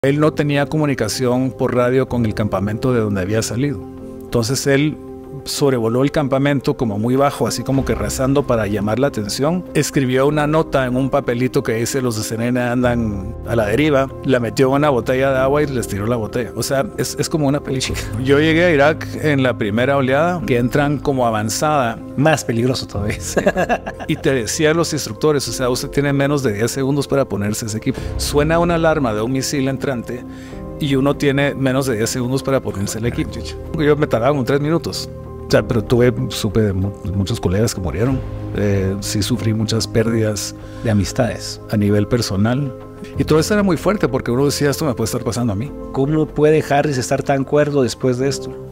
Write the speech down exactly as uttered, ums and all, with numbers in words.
Él no tenía comunicación por radio con el campamento de donde había salido. Entonces él sobrevoló el campamento como muy bajo, así como que rezando para llamar la atención. Escribió una nota en un papelito que dice: los de C N N andan a la deriva. La metió en una botella de agua y les tiró la botella. O sea, es, es como una película. Yo llegué a Irak en la primera oleada, que entran como avanzada. Más peligroso todavía. Y te decían los instructores, o sea, usted tiene menos de diez segundos para ponerse ese equipo. Suena una alarma de un misil entrante y uno tiene menos de diez segundos para ponerse el equipo. Yo me tardaba como tres minutos. O sea, pero tuve, supe de mu muchos colegas que murieron. Eh, sí sufrí muchas pérdidas de amistades a nivel personal. Y todo eso era muy fuerte porque uno decía: esto me puede estar pasando a mí. ¿Cómo puede Harris estar tan cuerdo después de esto?